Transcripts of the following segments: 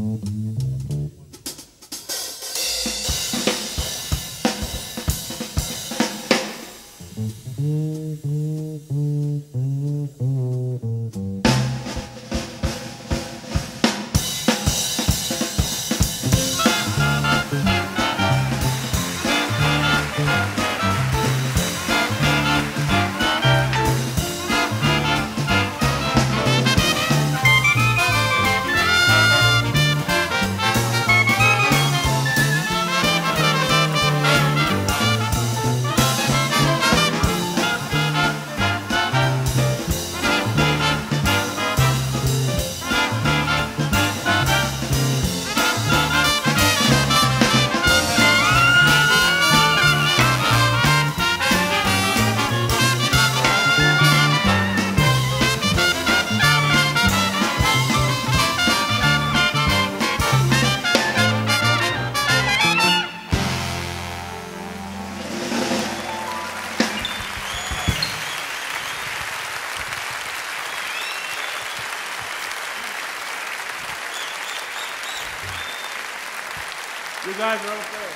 You guys are okay.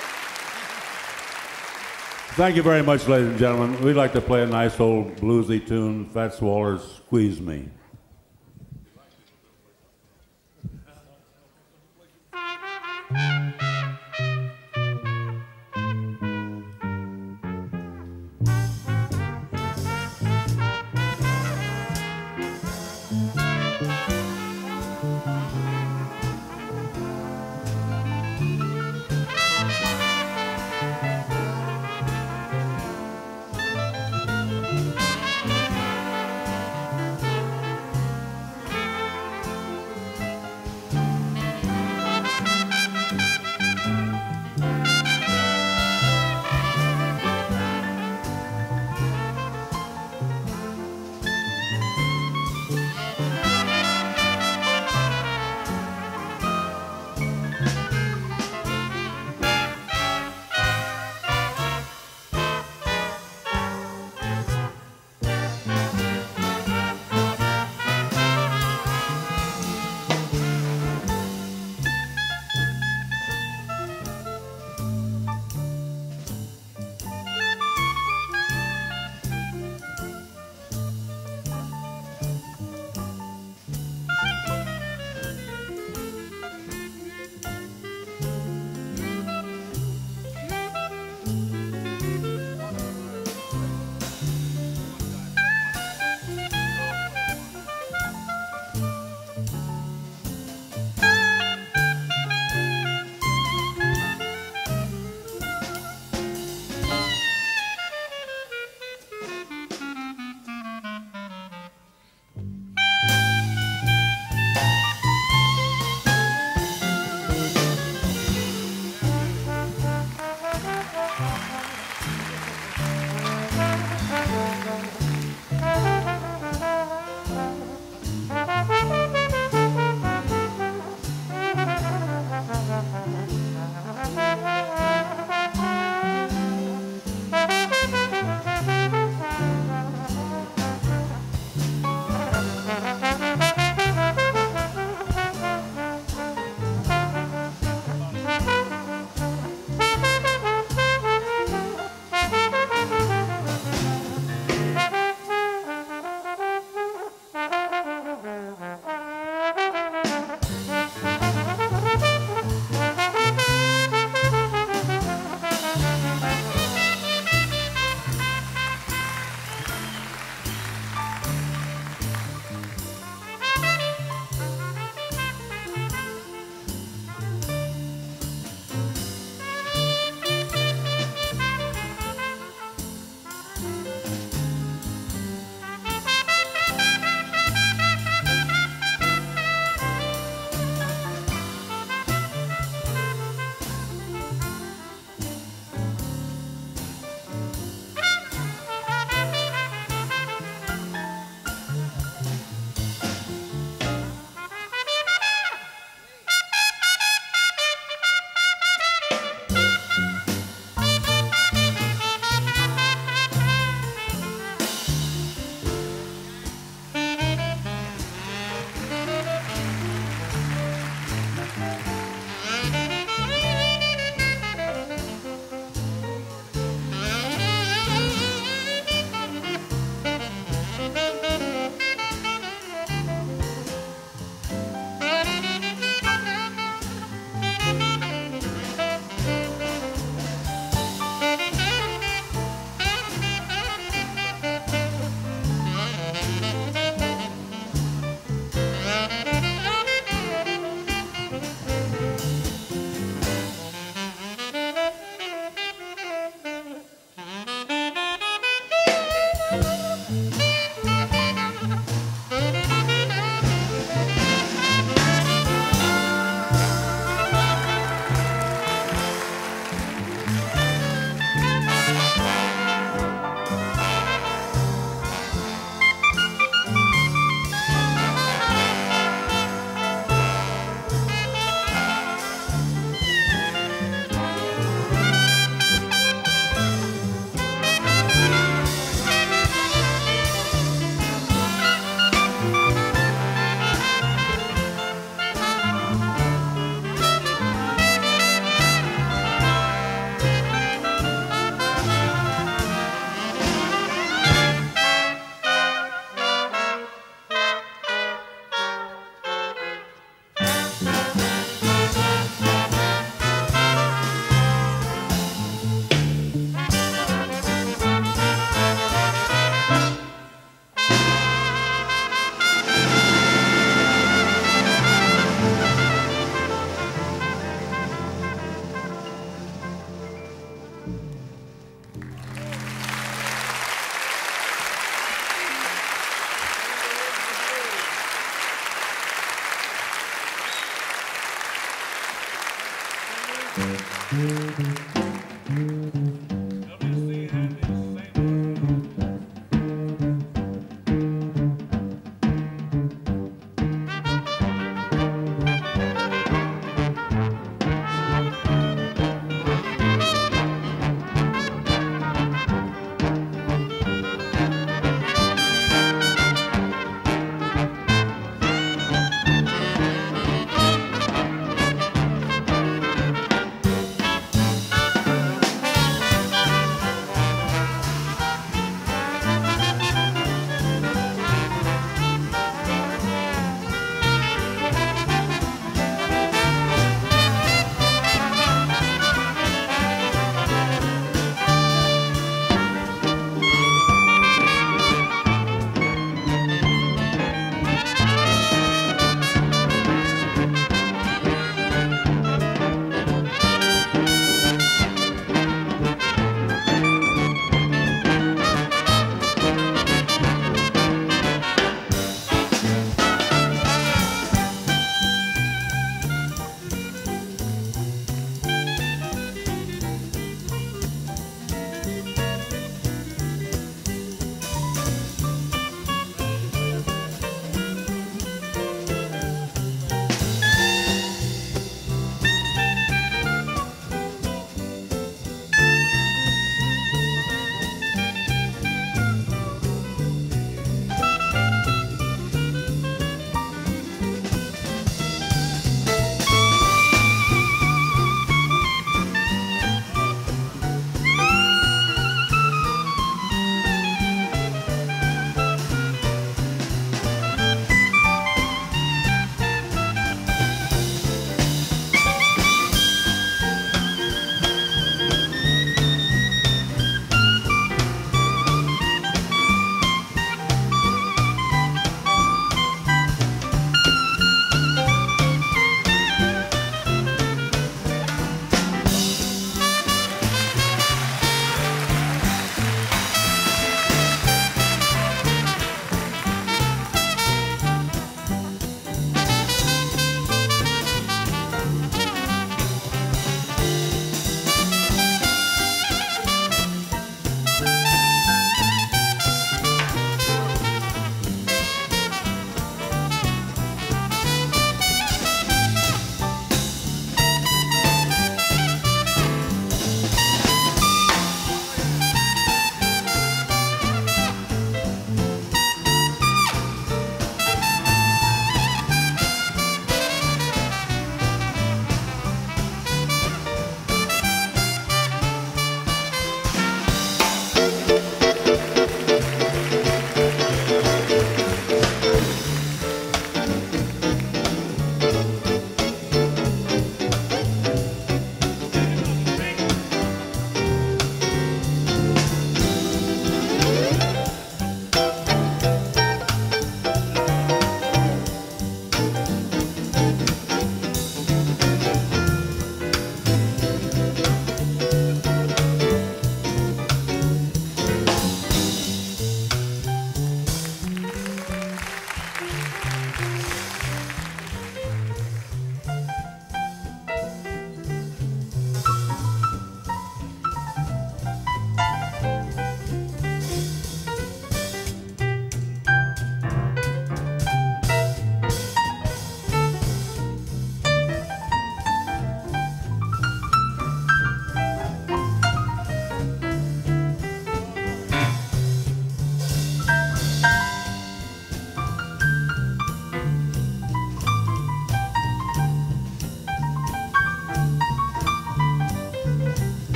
Thank you very much, ladies and gentlemen. We'd like to play a nice old bluesy tune, Fats Waller's Squeeze Me.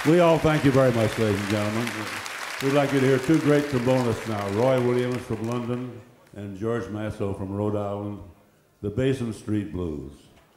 We all thank you very much, ladies and gentlemen. We'd like you to hear two great trombonists now, Roy Williams from London and George Masso from Rhode Island, the BASIN Street Blues.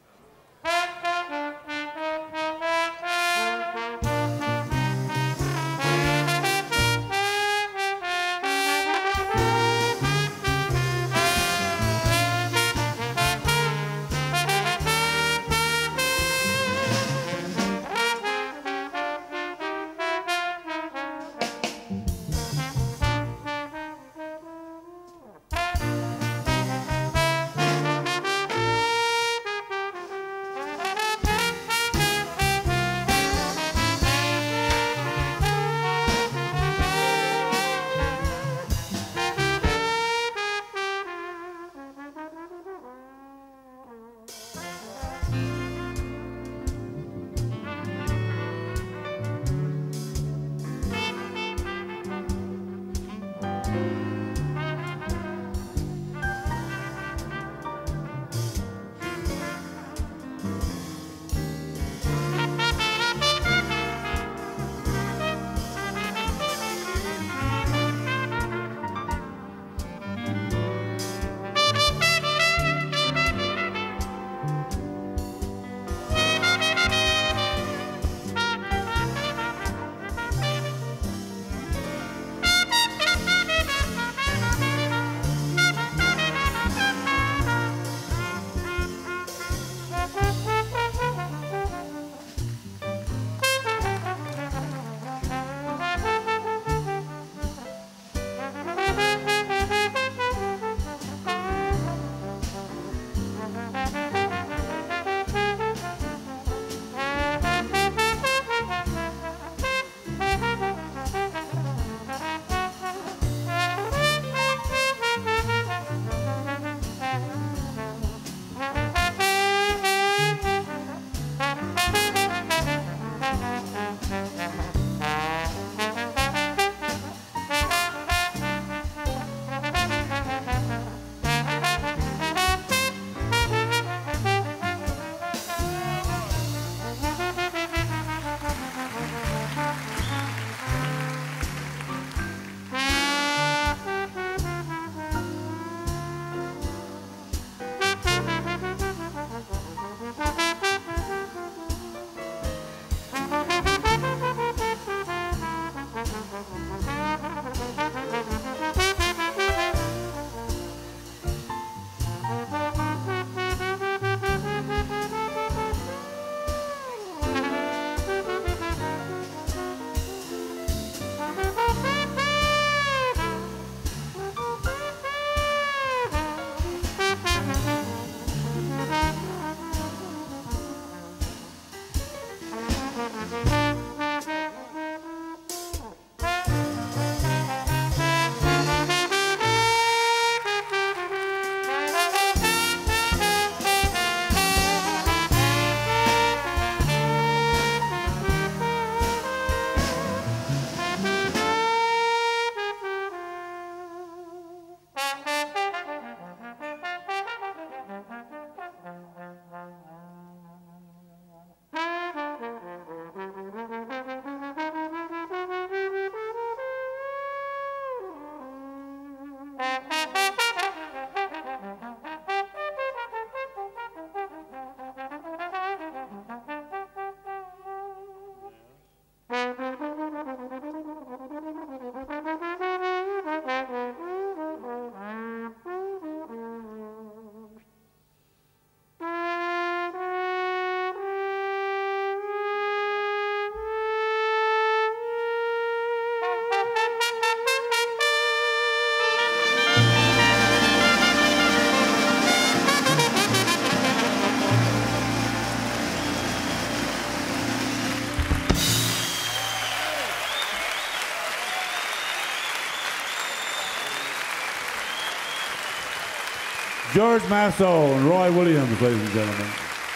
George Masso and Roy Williams, ladies and gentlemen.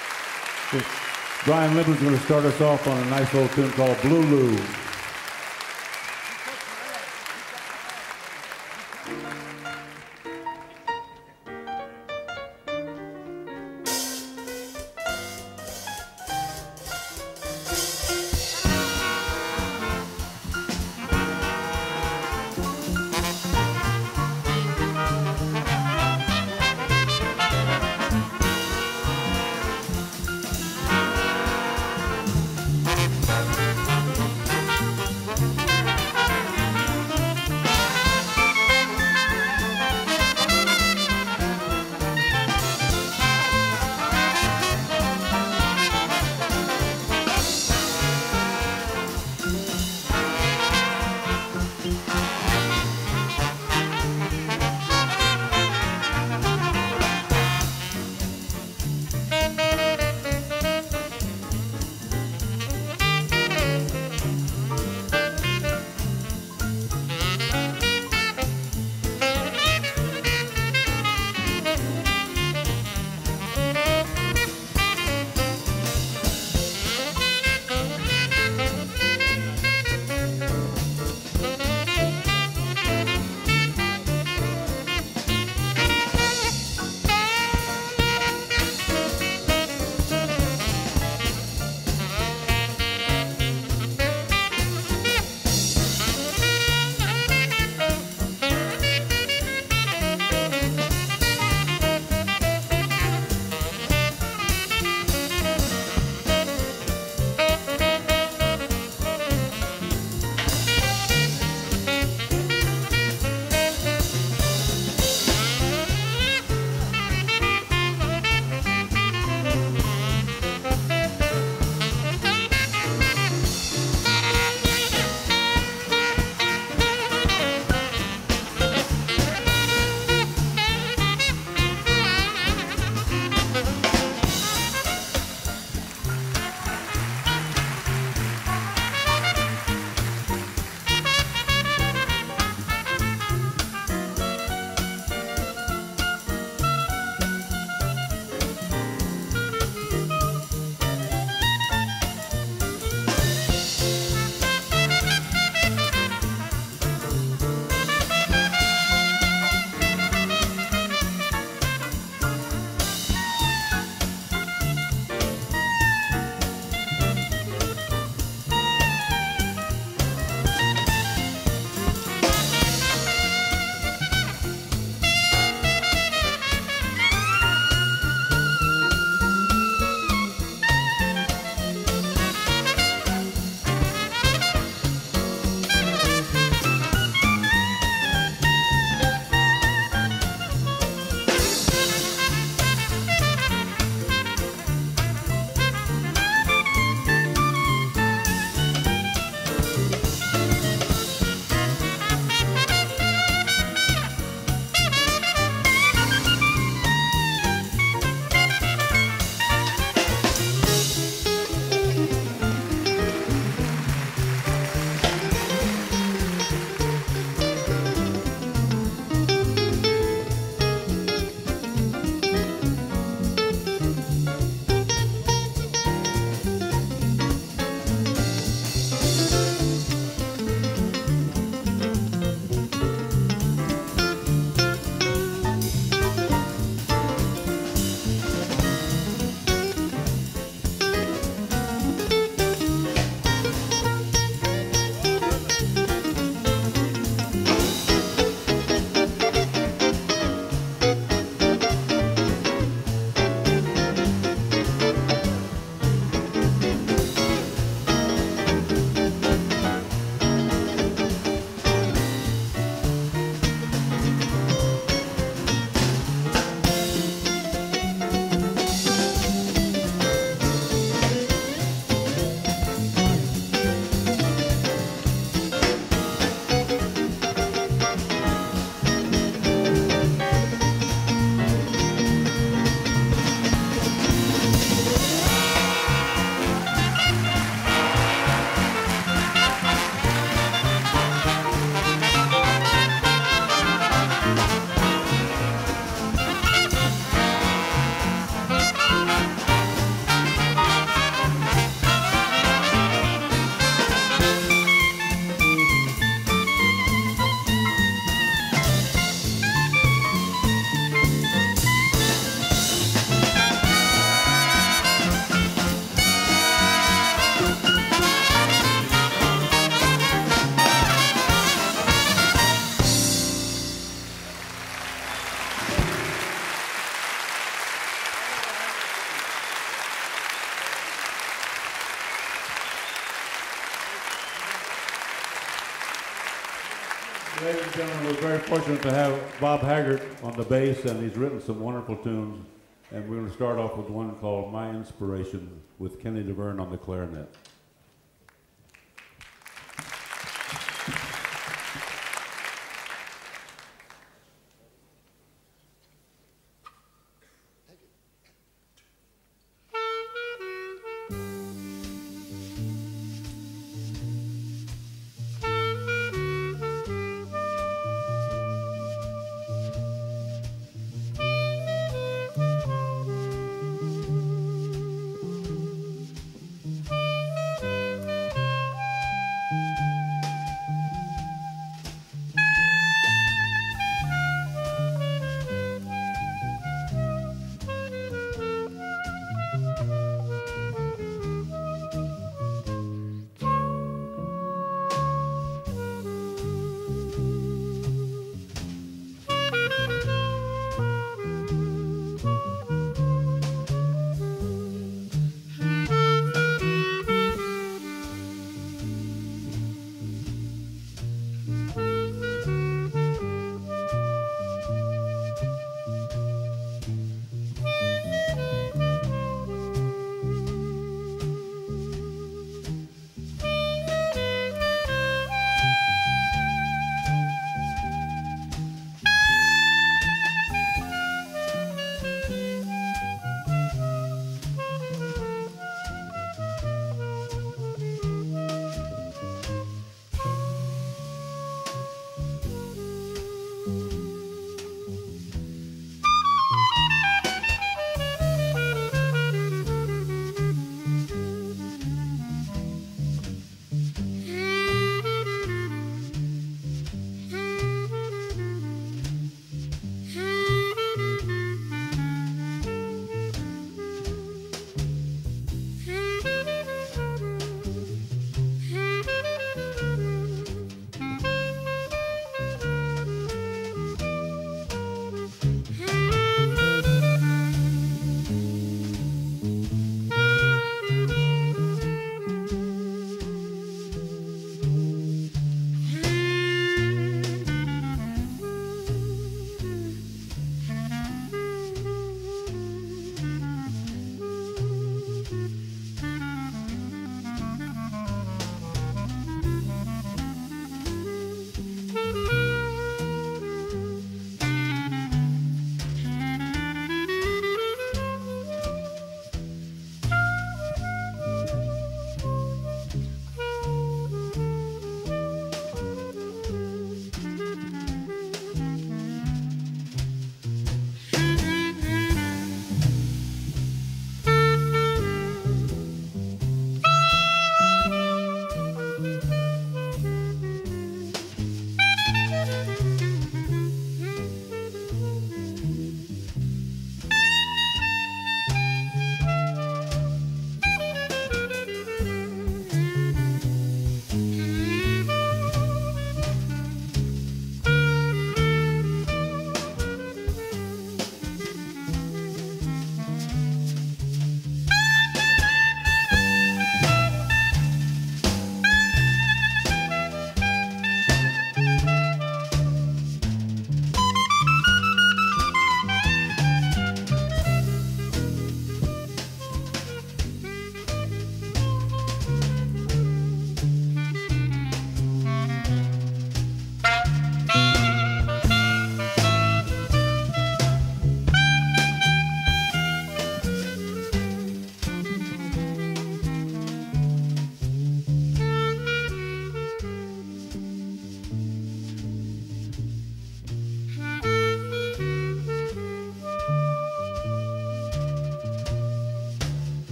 Brian Libman's going to start us off on a nice old tune called Blue Lou. Ladies and gentlemen, we're very fortunate to have Bob Haggart on the bass, and he's written some wonderful tunes. And we're going to start off with one called My Inspiration with Kenny Davern on the clarinet.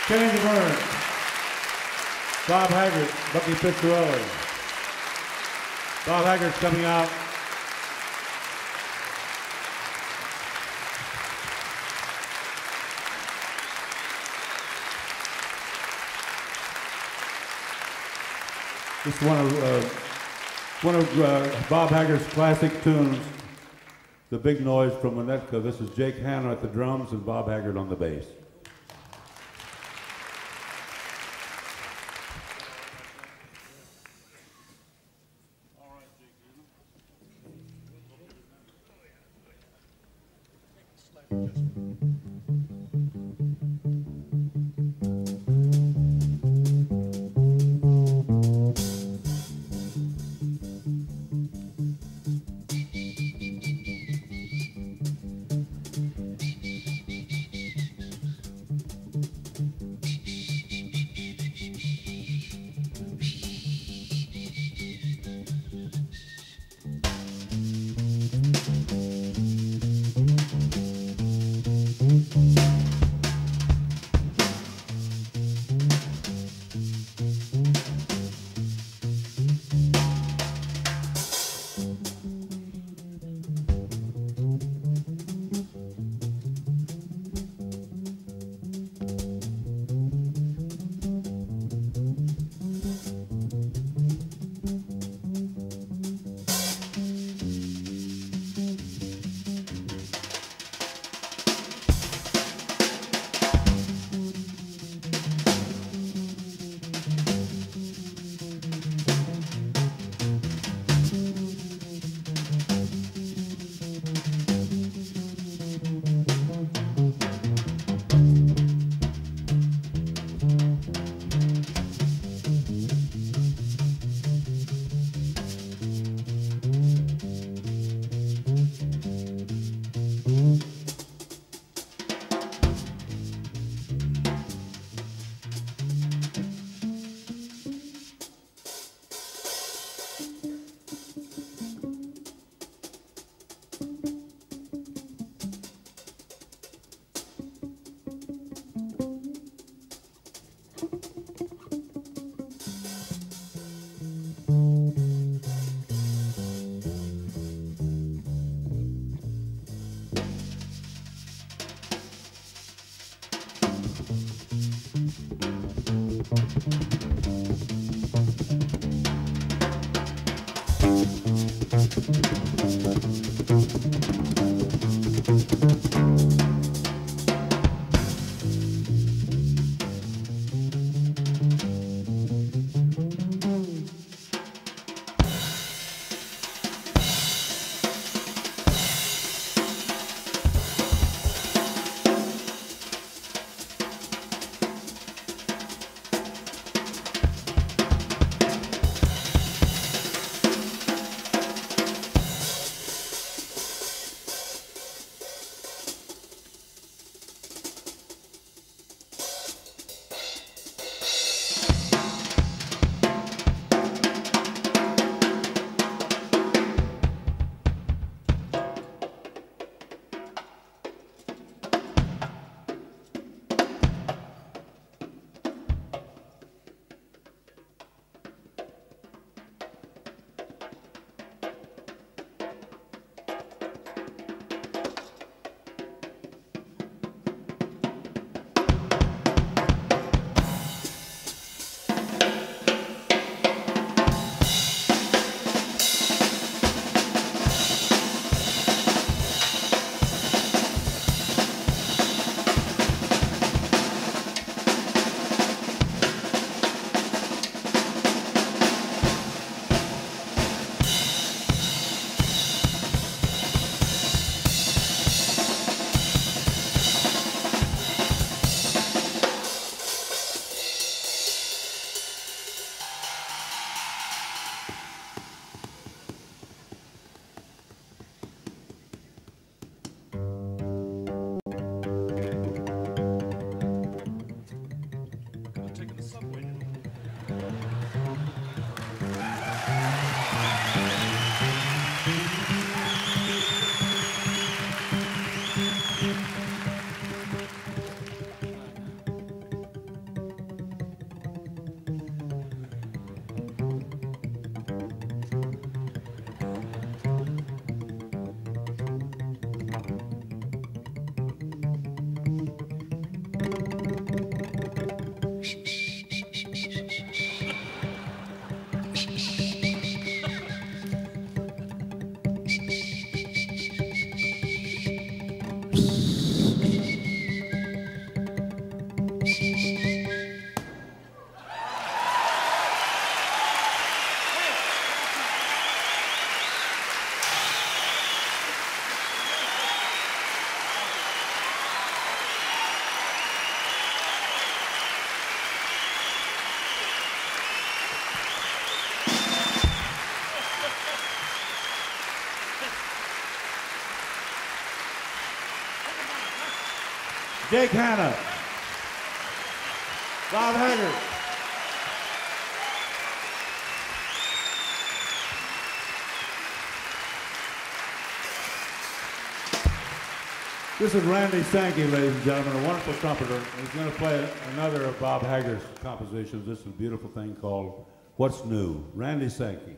Davern, Bob Haggart, Bucky Pizzarelli. Bob Haggart's coming out. This is one of Bob Haggart's classic tunes, The Big Noise from WINNETKA. This is Jake Hanna at the drums and Bob Haggart on the bass. Jake Hanna, Bob Haggart. This is Randy Sandke, ladies and gentlemen, a wonderful trumpeter. He's going to play another of Bob Haggart's compositions. This is a beautiful thing called What's New? Randy Sandke.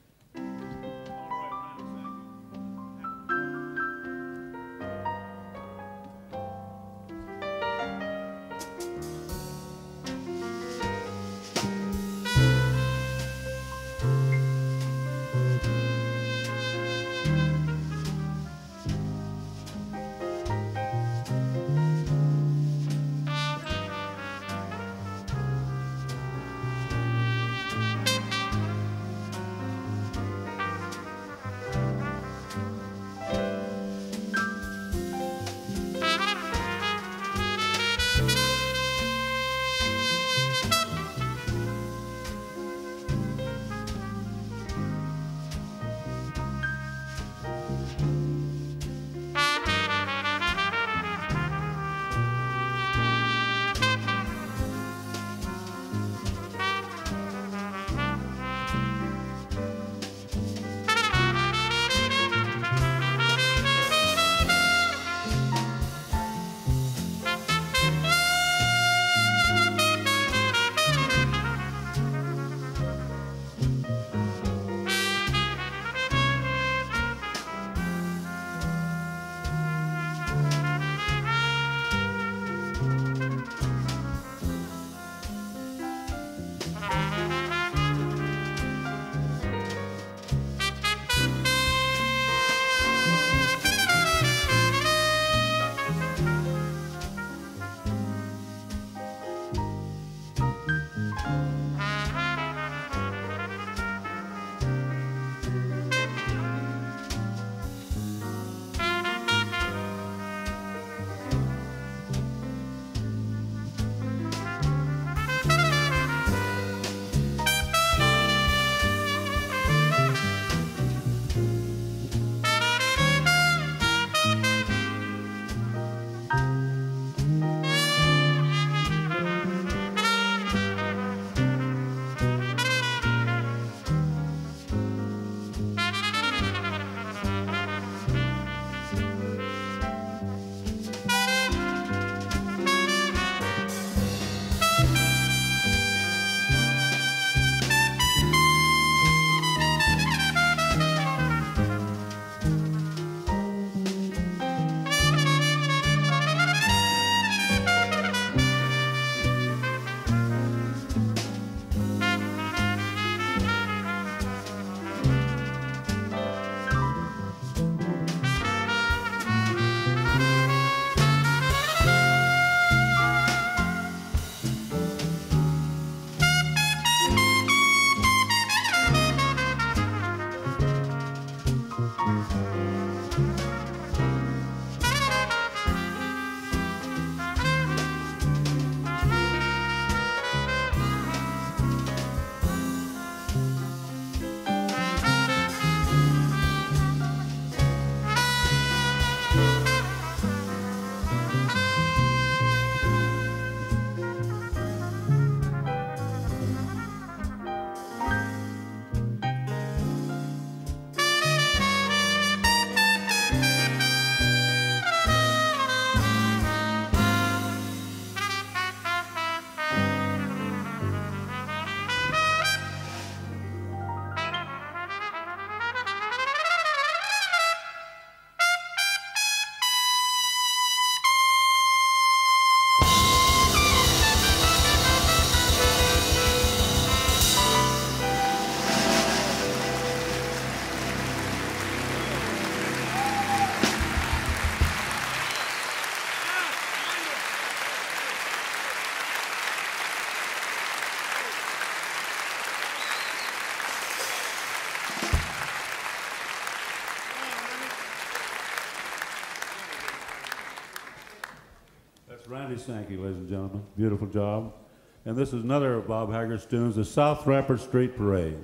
Randy Sandke, ladies and gentlemen. Beautiful job. And this is another of Bob Haggart's tunes, the South Rampart Street Parade.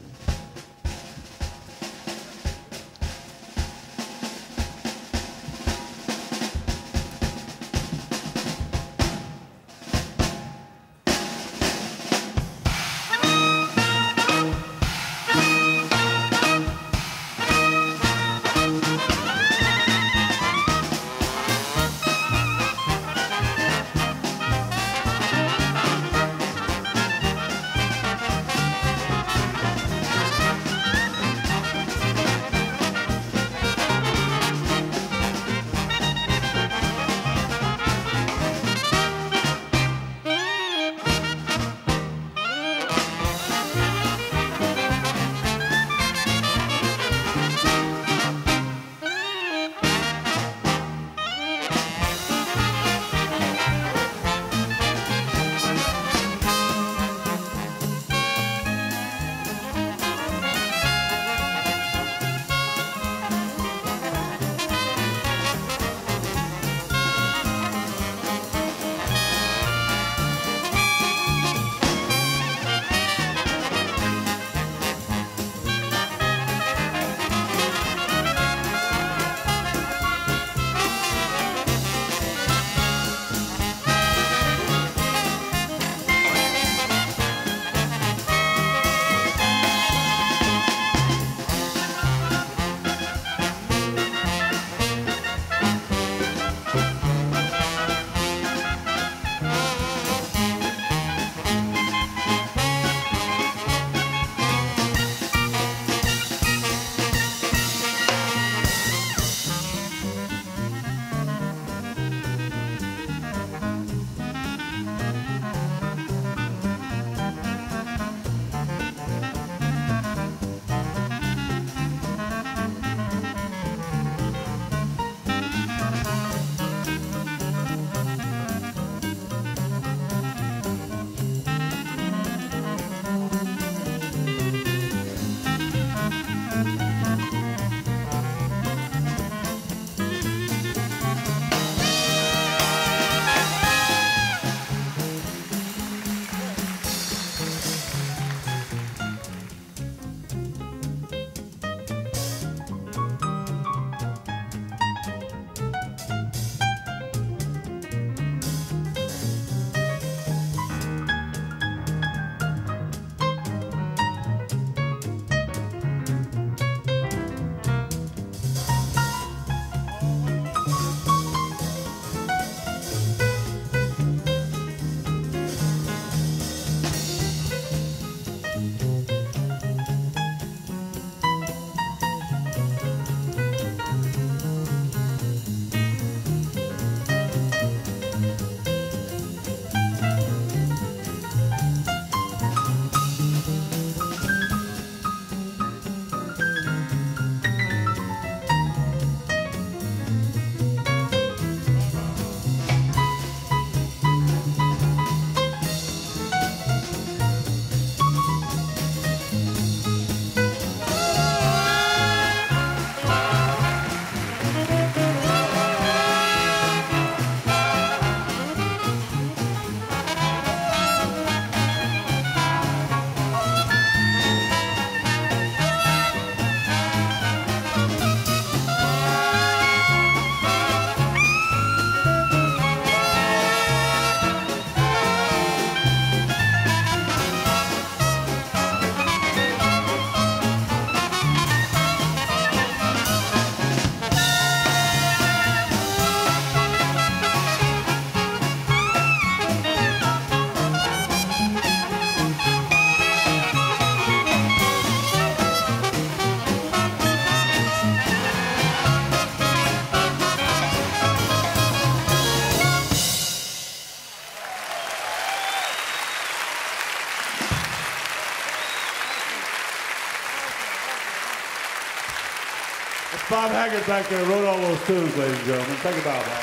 Bob Haggart back there wrote all those tunes, ladies and gentlemen. Think about that.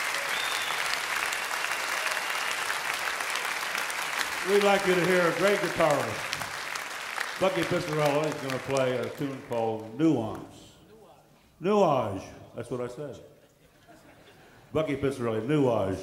We'd like you to hear a great guitarist. Bucky Pizzarelli is going to play a tune called Nuance. Nuage. That's what I said. Bucky Pizzarelli, Nuage.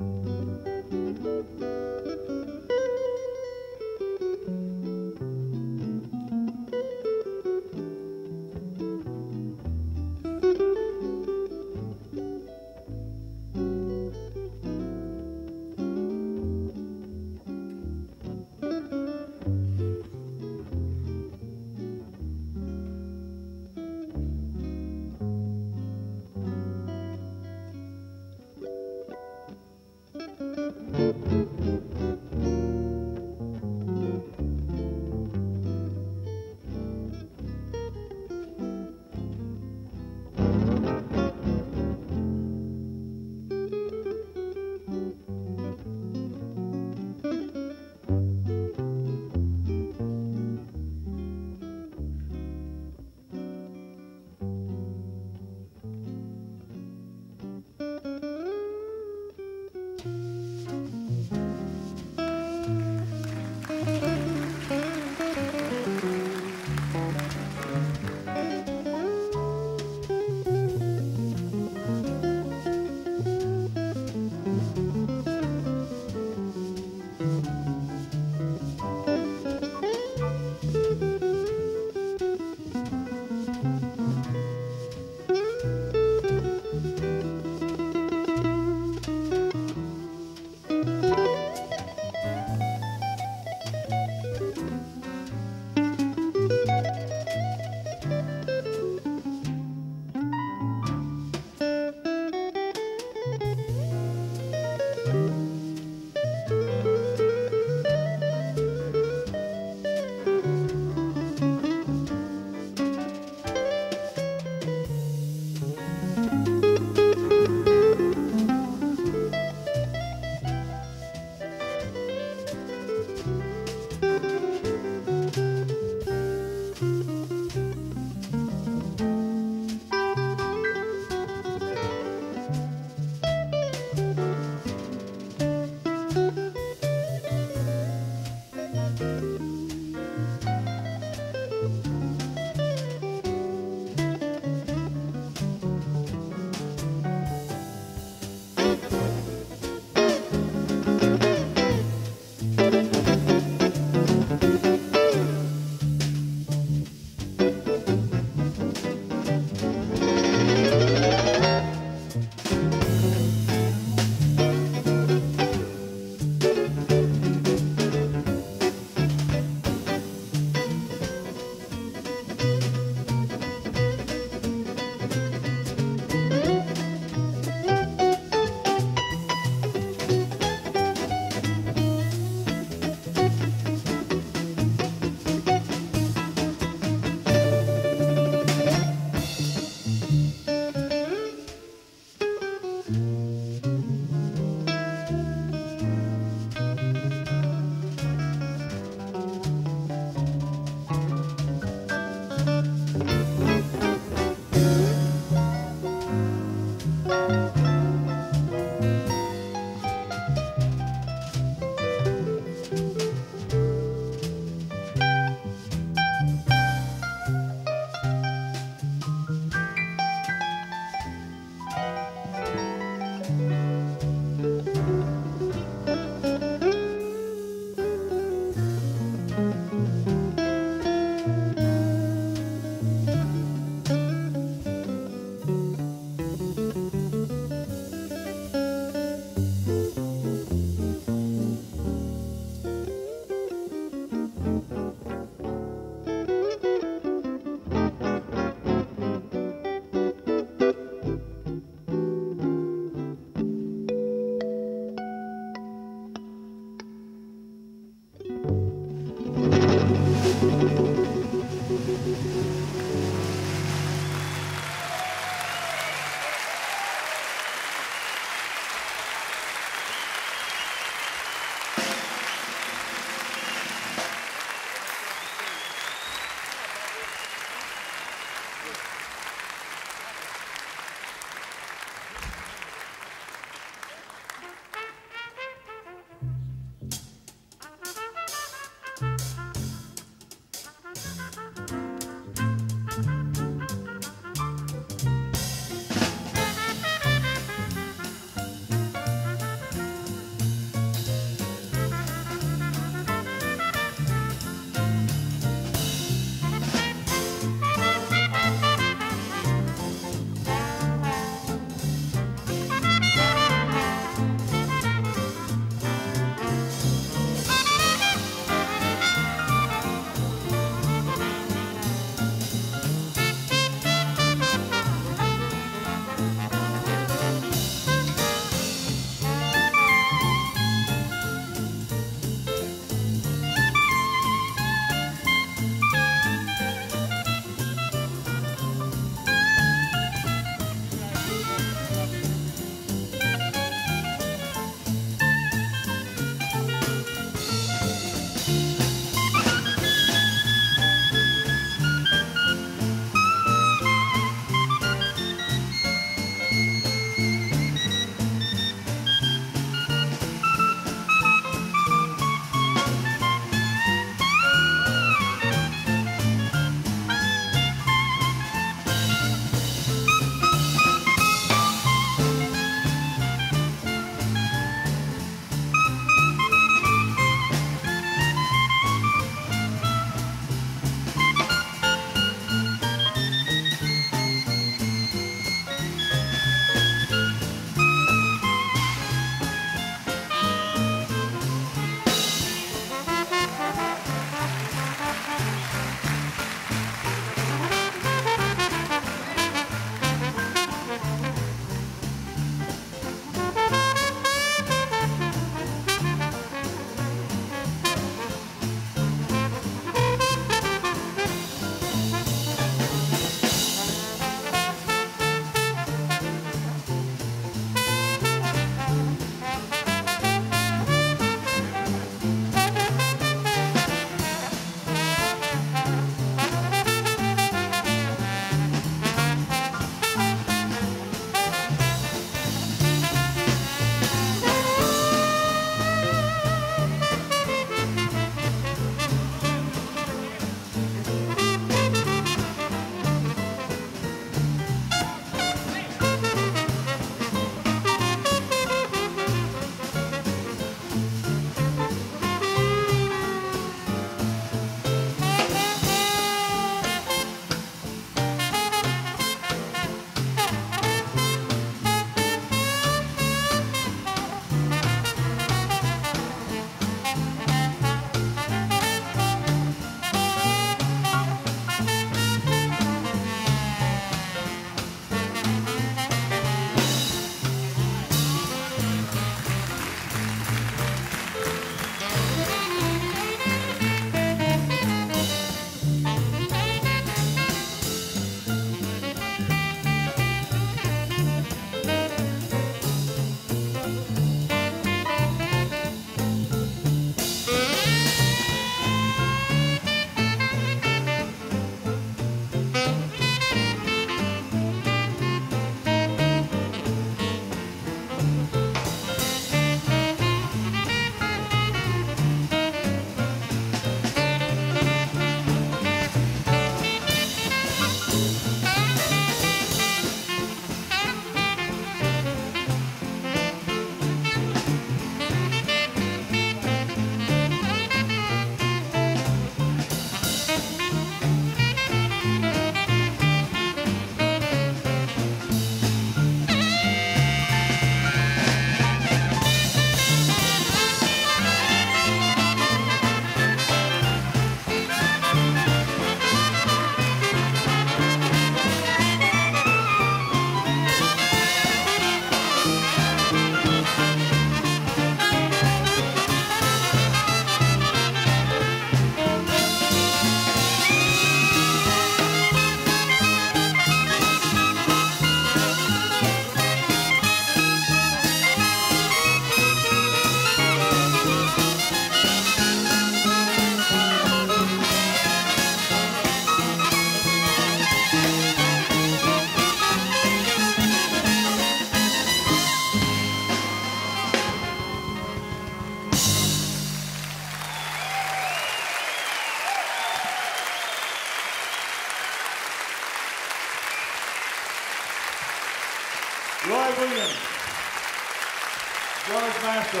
Clyde Williams, George Masso,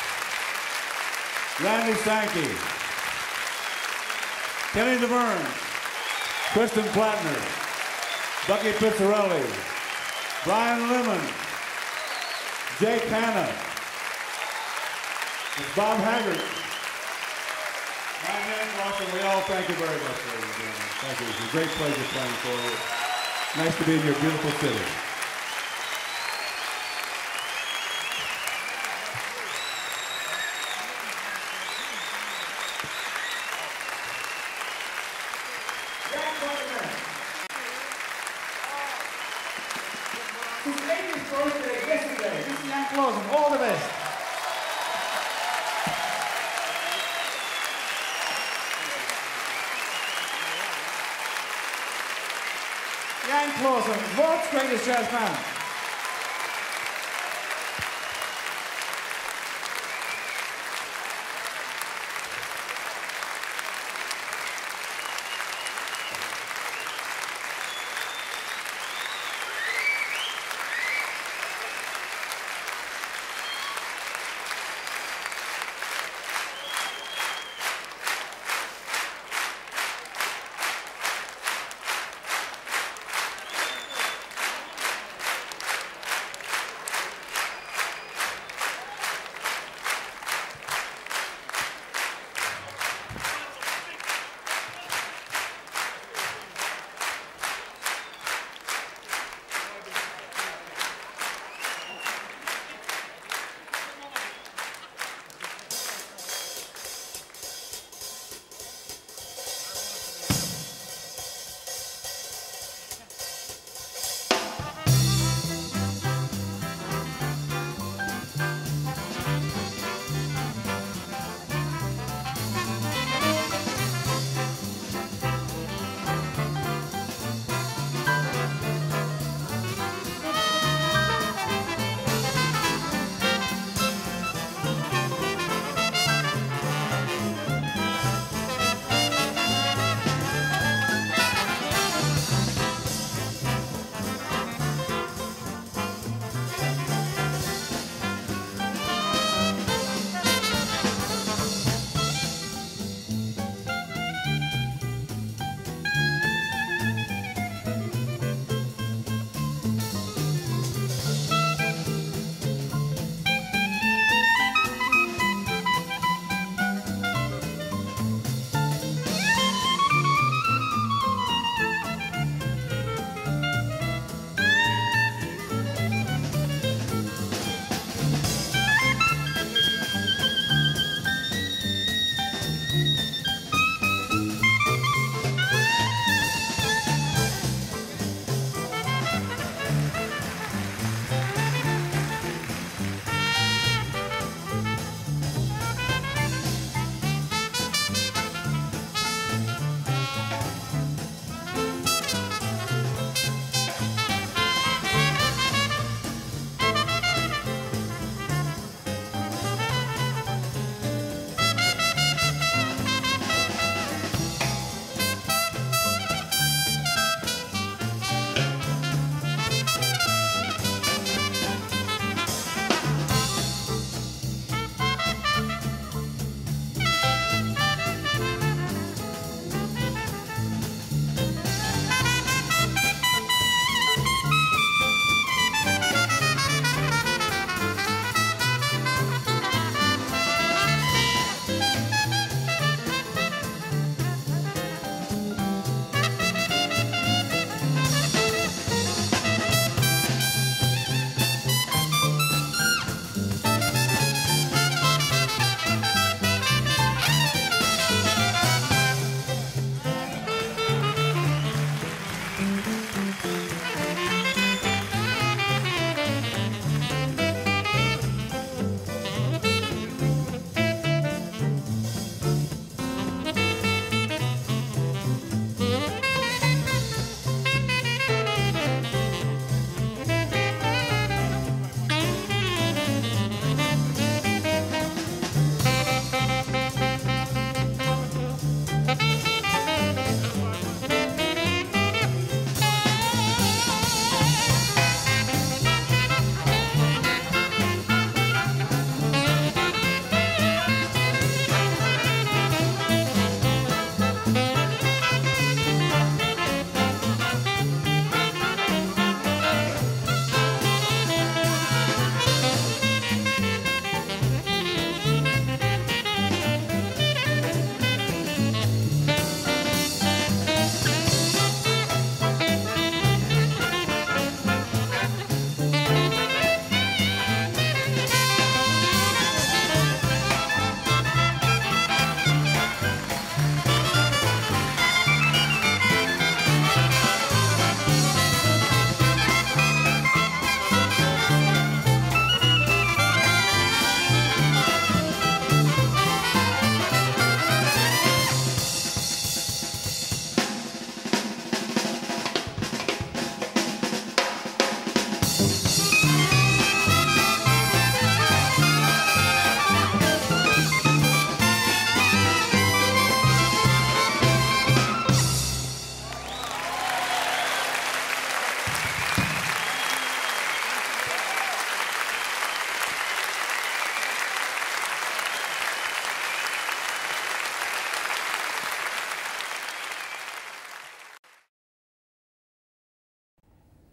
Randy Sandke, Kenny Davern, Kristen Plattner, Bucky Pizzarelli, Brian Lemon, Jake Hanna, Bob Haggart, and Yank Lawson. We all thank you very much, ladies and gentlemen. Thank you. It's a great pleasure playing for you. Nice to be in your beautiful city. His 80th birthday yesterday. This is Yank Lawson. All the best. Yank Lawson, world's greatest jazz man.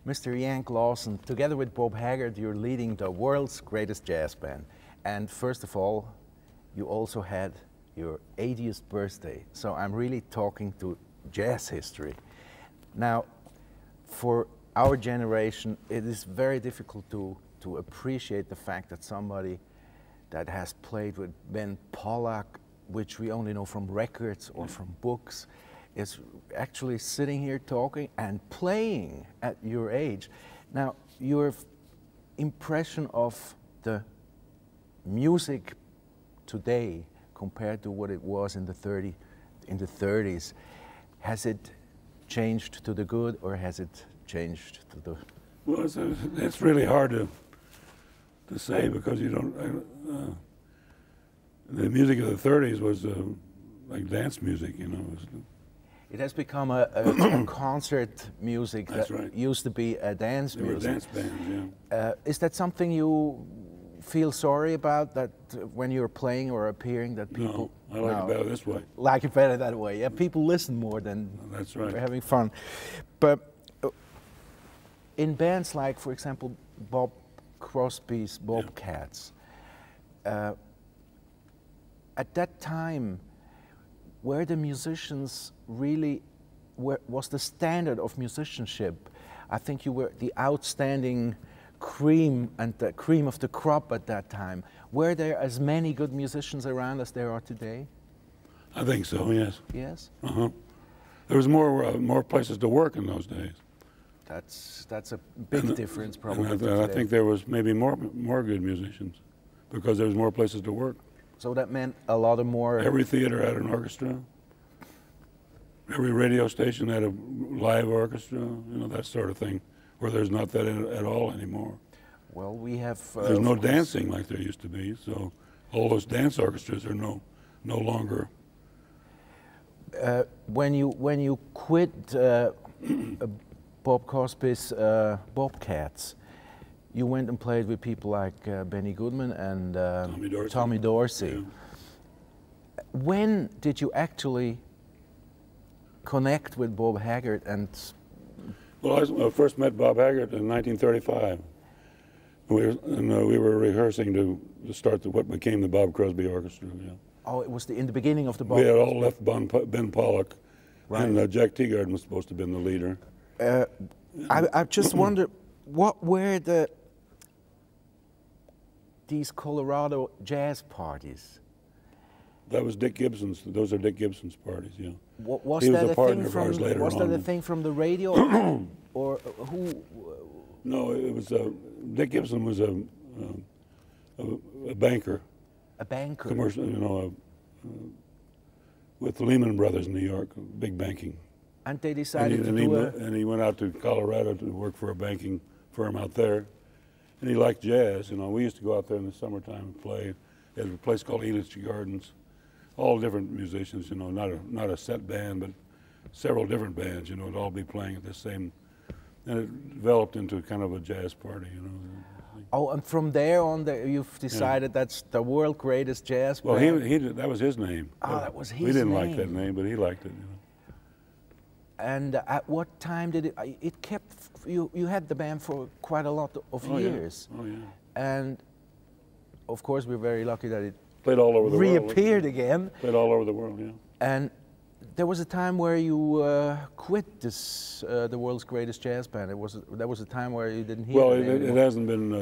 Mr. Yank Lawson, together with Bob Haggart, you're leading the world's greatest jazz band. And first of all, you also had your 80th birthday. So I'm really talking to jazz history. Now, for our generation, it is very difficult to appreciate the fact that somebody that has played with Ben Pollack, which we only know from records or from books, is actually sitting here talking and playing at your age. Now, your impression of the music today compared to what it was in the 30s, has it changed to the good or has it changed to the... Well, it's really hard to say because you don't... the music of the 30s was like dance music, you know. It has become a concert music that used to be a dance music. Dance bands, yeah. Is that something you feel sorry about, that when you're playing or appearing that people... No, I like it better this way. Like it better that way, yeah. People listen more than that's right. We're having fun. But in bands like, for example, Bob Crosby's Bobcats, at that time, were the musicians really, was the standard of musicianship? I think you were the outstanding cream and the cream of the crop at that time. Were there as many good musicians around as there are today? I think so, yes. Yes? Uh-huh. There was more places to work in those days. That's a big difference probably. I think there was maybe more good musicians because there was more places to work. So that meant a lot of more... Every theater had an orchestra. Every radio station had a live orchestra, you know, that sort of thing, where there's not that at all anymore. Well, we have... there's no dancing like there used to be, so all those dance orchestras are no longer... when you quit Bob Crosby's Bobcats, you went and played with people like Benny Goodman and Tommy Dorsey. Yeah. When did you actually connect with Bob Haggart? And well, I first met Bob Haggart in 1935. We were rehearsing to start what became the Bob Crosby Orchestra. Yeah. Oh, it was in the beginning of the Bob. We had all left Ben Pollack, right. And Jack Teagarden was supposed to have been the leader. I just wonder, what were these Colorado jazz parties? That was Dick Gibson's. Those are Dick Gibson's parties. Yeah. Was he that was a partner of ours later on. Was that a thing from the radio, or who? No, it was Dick Gibson was a banker. A banker. Commercial, you know, with Lehman Brothers in New York, big banking. And they decided to do it. And he went out to Colorado to work for a banking firm out there. And he liked jazz, you know. We used to go out there in the summertime and play at a place called Elitch Gardens. All different musicians, you know, not a set band, but several different bands, you know, would all be playing at the same, and it developed into kind of a jazz party, you know. Oh, and from there on, you've decided that's the world's greatest jazz band? Well, that was his name. Oh, that was his name. We didn't like that name, but he liked it, you know. And at what time did it kept, you had the band for quite a lot of years. Yeah. Oh, yeah. And of course, we're very lucky that it played all over the reappeared again. Played all over the world, yeah. And there was a time where you quit this, the world's greatest jazz band. There was a time where you didn't hear well, it anymore. It hasn't been,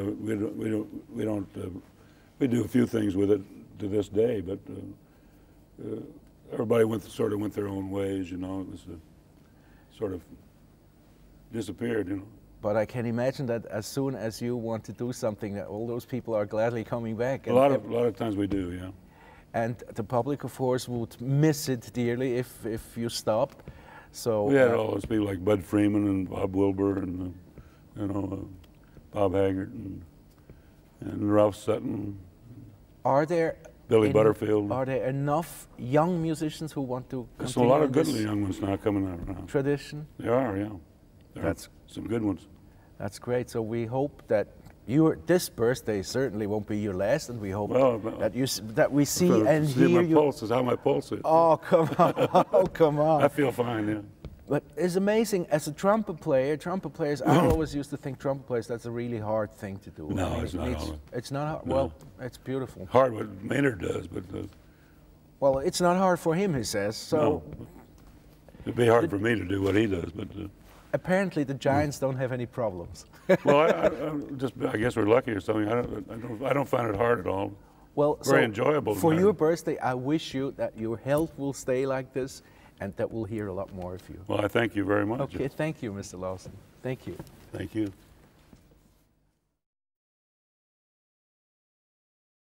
we do a few things with it to this day, but everybody sort of went their own ways, you know. It was sort of disappeared, you know. But I can imagine that as soon as you want to do something, that all those people are gladly coming back. A lot of times we do, yeah. And the public, of course, would miss it dearly if you stop. So we had all those people like Bud Freeman and Bob Wilbur and you know, Bob Haggart and Ralph Sutton. Are there Billy Butterfield? Are there enough young musicians who want to continue? There's a lot of good young ones now coming out around. Tradition? There are, yeah. That's some good ones. That's great. So we hope that this birthday certainly won't be your last, and we hope that we see and hear my you. Pulse is how my pulse is. Oh, come on! Oh, come on! I feel fine, yeah. But it's amazing, as a trumpet players, I always used to think trumpet players, that's a really hard thing to do. No, I mean, it's not hard. It's not hard. No. Well, it's beautiful. Hard what Maynard does, but Well, it's not hard for him, he says. So no. It'd be hard for me to do what he does, but apparently the Giants don't have any problems. well, I guess we're lucky or something. I don't find it hard at all. Well, very so enjoyable. For your birthday, I wish you that your health will stay like this, and that we'll hear a lot more of you. Well, I thank you very much. Okay, thank you, Mr. Lawson. Thank you. Thank you.